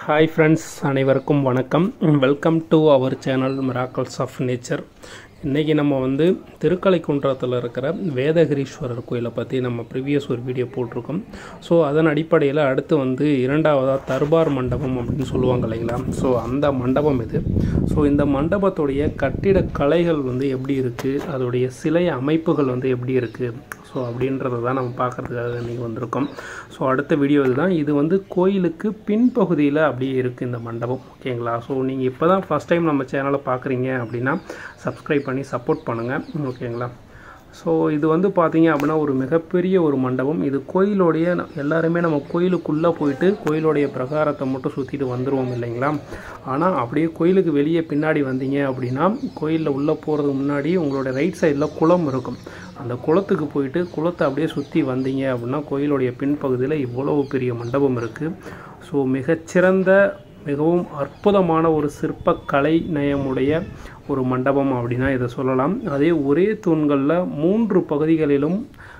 Hi friends, அனைவருக்கும் வணக்கம். Welcome to our channel miracles of nature. இன்றைக்கி நம்ம வந்து திருக்கலைக்குன்றத்தில் இருக்கிற வேதகிரீஸ்வரர் கோயிலை பற்றி நம்ம ப்ரீவியஸ் ஒரு வீடியோ போட்டிருக்கோம். ஸோ அதன் அடிப்படையில் அடுத்து வந்து இரண்டாவதாக தர்பார் மண்டபம் அப்படின்னு சொல்லுவாங்க இல்லைங்களா. ஸோ அந்த மண்டபம் இது. ஸோ இந்த மண்டபத்துடைய கட்டிடக்கலைகள் வந்து எப்படி இருக்குது, அதோடைய சிலை அமைப்புகள் வந்து எப்படி இருக்குது, ஸோ அப்படின்றத தான் நம்ம பார்க்குறதுக்காக இன்றைக்கி வந்திருக்கோம். ஸோ அடுத்த வீடியோ இதுதான். இது வந்து கோயிலுக்கு பின்பகுதியில் அப்படியே இருக்குது இந்த மண்டபம். ஓகேங்களா. ஸோ நீங்கள் இப்போ தான் ஃபஸ்ட் டைம் நம்ம சேனலை பார்க்குறீங்க அப்படின்னா சப்ஸ்கிரைப் பண்ணி சப்போர்ட் பண்ணுங்கள். ஓகேங்களா. ஸோ இது வந்து பார்த்திங்க அப்படின்னா ஒரு மிகப்பெரிய ஒரு மண்டபம். இது கோயிலோடைய எல்லாருமே நம்ம கோயிலுக்குள்ளே போயிட்டு கோயிலோடைய பிரகாரத்தை மட்டும் சுற்றிட்டு வந்துடுவோம் இல்லைங்களா. ஆனால் அப்படியே கோயிலுக்கு வெளியே பின்னாடி வந்தீங்க அப்படின்னா கோயிலில் உள்ளே போகிறதுக்கு முன்னாடி உங்களோட ரைட் சைடில் குளம் இருக்கும். அந்த குளத்துக்கு போயிட்டு குளத்தை அப்படியே சுற்றி வந்தீங்க அப்படின்னா கோயிலுடைய பின்பகுதியில் இவ்வளவு பெரிய மண்டபம் இருக்குது. ஸோ மிகச்சிறந்த மிகவும் அற்புதமான ஒரு சிற்பக்கலை நயமுடைய ஒரு மண்டபம் அப்படின்னா இதை சொல்லலாம். அதே ஒரே தூண்களில் 3 பகுதிகளிலும்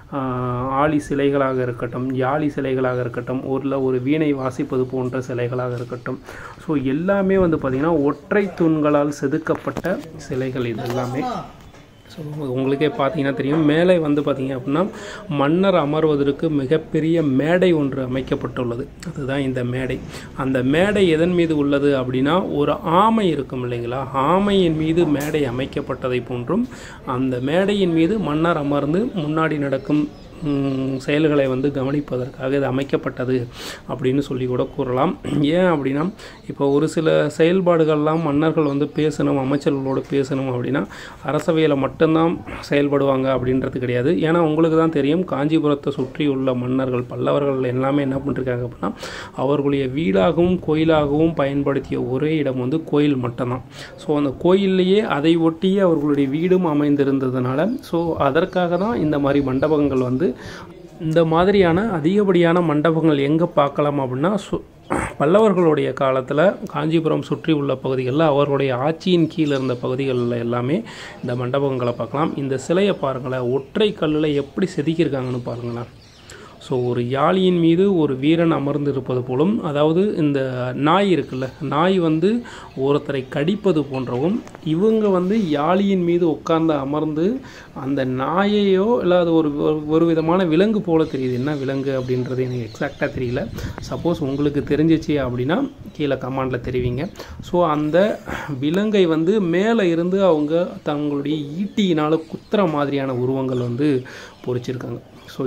ஆழி சிலைகளாக இருக்கட்டும், யாழி சிலைகளாக இருக்கட்டும், ஒரு வீணை வாசிப்பது போன்ற சிலைகளாக இருக்கட்டும், ஸோ எல்லாமே வந்து பார்த்திங்கன்னா ஒற்றை தூண்களால் செதுக்கப்பட்ட சிலைகள் இது எல்லாமே. ஸோ உங்களுக்கே பார்த்தீங்கன்னா தெரியும், மேலே வந்து பார்த்திங்க அப்படின்னா மன்னர் அமர்வதற்கு மிகப்பெரிய மேடை ஒன்று அமைக்கப்பட்டுள்ளது. அதுதான் இந்த மேடை. அந்த மேடை எதன் மீது உள்ளது அப்படின்னா ஒரு ஆமை இருக்கும் இல்லைங்களா, ஆமையின் மீது மேடை அமைக்கப்பட்டதை போன்றும் அந்த மேடையின் மீது மன்னர் அமர்ந்து முன்னாடி நடக்கும் செயல்களை வந்து கவனிப்பதற்காக இது அமைக்கப்பட்டது அப்படின்னு சொல்லி கூட கூறலாம். ஏன் அப்படின்னா இப்போ ஒரு சில செயல்பாடுகள்லாம் மன்னர்கள் வந்து பேசணும், அமைச்சர்களோடு பேசணும் அப்படின்னா அரசவையில் மட்டும்தான் செயல்படுவாங்க அப்படின்றது கிடையாது. ஏன்னா உங்களுக்கு தான் தெரியும், காஞ்சிபுரத்தை சுற்றி உள்ள மன்னர்கள் பல்லவர்கள் எல்லாமே என்ன பண்ணிருக்காங்க அப்படின்னா அவர்களுடைய வீடாகவும் கோயிலாகவும் பயன்படுத்திய ஒரே இடம் வந்து கோயில் மட்டும்தான். ஸோ அந்த கோயில்லையே அதை ஒட்டியே அவர்களுடைய வீடும் அமைந்திருந்ததுனால ஸோ அதற்காக தான் இந்த மாதிரி மண்டபங்கள் வந்து இந்த மாதிரியான அதிகப்படியான மண்டபங்கள் எங்கே பார்க்கலாம் அப்படின்னா பல்லவர்களுடைய காலத்தில் காஞ்சிபுரம் சுற்றி உள்ள பகுதிகளில் அவர்களுடைய ஆட்சியின் கீழே இருந்த பகுதிகளில் எல்லாமே இந்த மண்டபங்களை பார்க்கலாம். இந்த சிலையை பாருங்களேன், ஒற்றை கல்லில் எப்படி செதுக்கியிருக்காங்கன்னு பாருங்களேன். ஸோ ஒரு யாழியின் மீது ஒரு வீரன் அமர்ந்து இருப்பது போலும், அதாவது இந்த நாய் இருக்குல்ல, நாய் வந்து ஒருத்தரை கடிப்பது போன்றவும் இவங்க வந்து யாழியின் மீது உட்கார்ந்து அமர்ந்து அந்த நாயையோ இல்லை அது ஒரு விதமான விலங்கு போல தெரியுது. என்ன விலங்கு அப்படின்றது எனக்கு எக்ஸாக்டாக தெரியல. சப்போஸ் உங்களுக்கு தெரிஞ்சிச்சு அப்படின்னா கீழே கமெண்டில் தெரிவிங்க. ஸோ அந்த விலங்கை வந்து மேலே இருந்து அவங்க தங்களுடைய ஈட்டியினால் குத்துற மாதிரியான உருவங்கள் வந்து பொறிச்சிருக்காங்க. ஸோ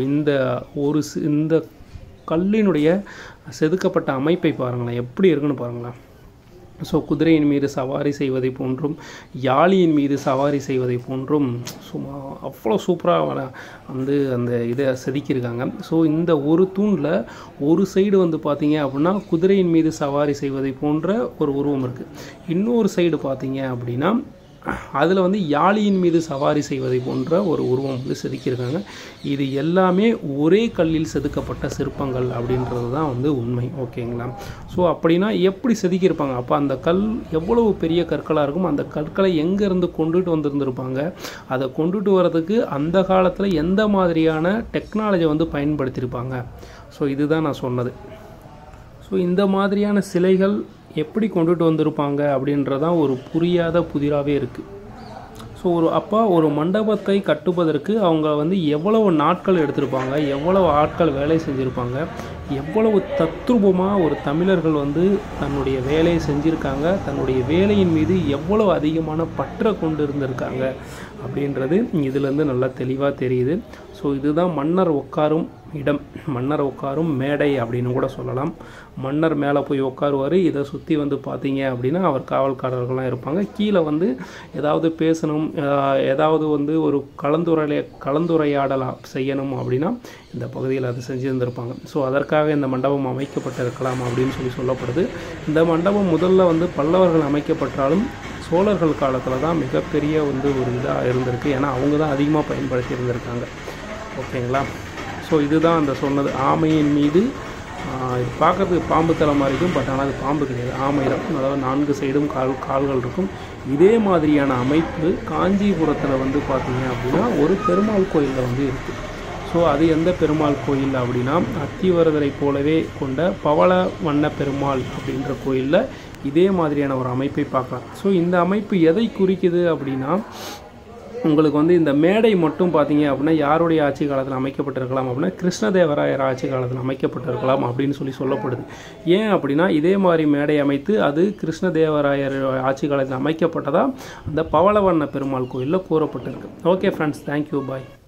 இந்த கல்லினுடைய செதுக்கப்பட்ட அமைப்பை பாருங்களேன், எப்படி இருக்குன்னு பாருங்களேன். ஸோ குதிரையின் மீது சவாரி செய்வதை போன்றும் யாழியின் மீது சவாரி செய்வதை போன்றும் சும்மா அவ்வளோ சூப்பராக வந்து அந்த இதை செதுக்கியிருக்காங்க. ஸோ இந்த ஒரு தூணில் ஒரு சைடு வந்து பார்த்திங்க அப்படின்னா குதிரையின் மீது சவாரி செய்வதை போன்ற ஒரு உருவம் இருக்குது. இன்னொரு சைடு பார்த்திங்க அப்படின்னா அதில் வந்து யாழியின் மீது சவாரி செய்வதை போன்ற ஒரு உருவம் வந்து செதுக்கியிருக்காங்க. இது எல்லாமே ஒரே கல்லில் செதுக்கப்பட்ட சிற்பங்கள் அப்படின்றது தான் வந்து உண்மை. ஓகேங்களா. ஸோ அப்படின்னா எப்படி செதுக்கியிருப்பாங்க, அப்போ அந்த கல் எவ்வளவு பெரிய கற்களாக இருக்கும், அந்த கற்களை எங்கேருந்து கொண்டுட்டு வந்திருந்திருப்பாங்க, அதை கொண்டுட்டு வரதுக்கு அந்த காலத்தில் எந்த மாதிரியான டெக்னாலஜி வந்து பயன்படுத்தியிருப்பாங்க. ஸோ இதுதான் நான் சொன்னது. ஸோ இந்த மாதிரியான சிலைகள் எப்படி கொண்டுட்டு வந்திருப்பாங்க அப்படின்றதான் ஒரு புரியாத புதிராகவே இருக்குது. ஸோ ஒரு மண்டபத்தை கட்டுவதற்கு அவங்க வந்து எவ்வளவு நாட்கள் எடுத்திருப்பாங்க, எவ்வளவு ஆட்கள் வேலை செஞ்சுருப்பாங்க, எவ்வளவு தத்ரூபமாக ஒரு தமிழர்கள் வந்து தன்னுடைய வேலையை செஞ்சுருக்காங்க, தன்னுடைய வேலையின் மீது எவ்வளவு அதிகமான பற்றை கொண்டு இருந்திருக்காங்க அப்படின்றது இதிலேருந்து நல்லா தெளிவாக தெரியுது. ஸோ இதுதான் மன்னர் உட்காரும் இடம், மன்னர் உட்காரும் மேடை அப்படின்னு கூட சொல்லலாம். மன்னர் மேலே போய் உட்காருவார். இதை சுற்றி வந்து பார்த்தீங்க அப்படின்னா அவர் காவல்காரர்கள்லாம் இருப்பாங்க. கீழே வந்து ஏதாவது பேசணும், ஏதாவது வந்து ஒரு கலந்துரையாடலாம் செய்யணும் அப்படின்னா இந்த பகுதியில் அது செஞ்சுருந்துருப்பாங்க. ஸோ அதற்காக இந்த மண்டபம் அமைக்கப்பட்டிருக்கலாம் அப்படின்னு சொல்லப்படுது. இந்த மண்டபம் முதல்ல வந்து பல்லவர்கள் அமைக்கப்பட்டாலும் சோழர்கள் காலத்தில் தான் மிகப்பெரிய வந்து ஒரு இதாக இருந்திருக்கு. ஏன்னா அவங்க தான் அதிகமாக பயன்படுத்தி இருந்திருக்காங்க. ஓகேங்களா. ஸோ இதுதான் அந்த சொன்னது ஆமையின் மீது. இது பார்க்குறதுக்கு பாம்பு தலை மாதிரி இருக்கும், பட் ஆனால் அது பாம்பு கிடையாது, ஆமை தான். அதாவது 4 சைடும் கால்கள் இருக்கும். இதே மாதிரியான அமைப்பு காஞ்சிபுரத்தில் வந்து பார்த்திங்க அப்படின்னா ஒரு பெருமாள் கோயிலில் வந்து இருக்குது. ஸோ அது எந்த பெருமாள் கோயில் அப்படின்னா அத்திவரதரை போலவே கொண்ட பவள வண்ண பெருமாள் அப்படின்ற கோயிலில் இதே மாதிரியான ஒரு அமைப்பை பார்க்கலாம். ஸோ இந்த அமைப்பு எதை குறிக்குது அப்படின்னா உங்களுக்கு வந்து இந்த மேடை மட்டும் பார்த்தீங்க அப்படின்னா யாருடைய ஆட்சி காலத்தில் அமைக்கப்பட்டிருக்கலாம் அப்படின்னா கிருஷ்ணதேவராயர் ஆட்சி காலத்தில் அமைக்கப்பட்டிருக்கலாம் அப்படின்னு சொல்லப்படுது. ஏன் அப்படின்னா இதே மாதிரி மேடை அமைத்து அது கிருஷ்ணதேவராயர் ஆட்சி காலத்தில் அமைக்கப்பட்டதாக அந்த பவளவண்ண பெருமாள் கோயிலில் கூறப்பட்டிருக்கு. ஓகே ஃப்ரெண்ட்ஸ், தேங்க்யூ, பாய்.